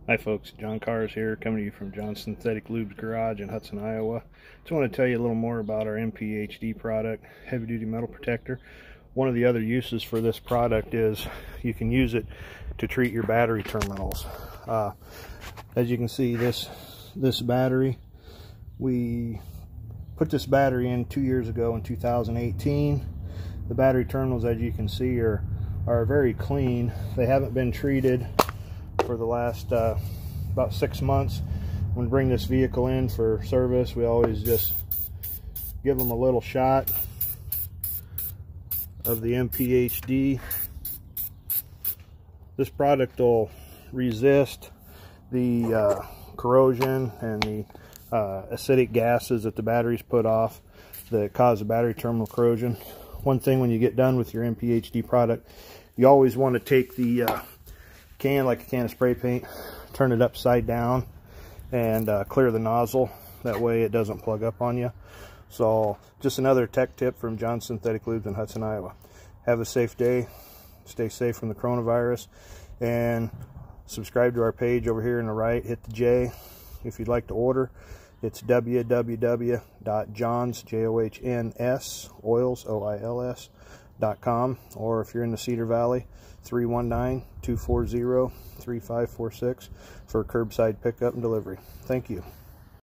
Hi folks, John Cars here, coming to you from John's Synthetic Lubes Garage in Hudson, Iowa. Just want to tell you a little more about our MPHD product, Heavy Duty Metal Protector. One of the other uses for this product is you can use it to treat your battery terminals. As you can see, this battery, we put this battery in 2 years ago in 2018. The battery terminals, as you can see, are very clean. They haven't been treated for the last about 6 months. When we bring this vehicle in for service, we always just give them a little shot of the MPHD. This product will resist the corrosion and the acidic gases that the batteries put off that cause the battery terminal corrosion. One thing, when you get done with your MPHD product, you always want to take the can, like a can of spray paint, turn it upside down and clear the nozzle. That way it doesn't plug up on you. So just another tech tip from John's Synthetic Lubes in Hudson, Iowa. Have a safe day, stay safe from the coronavirus, and subscribe to our page over here on the right. Hit the J if you'd like to order. It's www.johns, Johns, oils, oils.com, or if you're in the Cedar Valley, 319-240-3546 for curbside pickup and delivery. Thank you.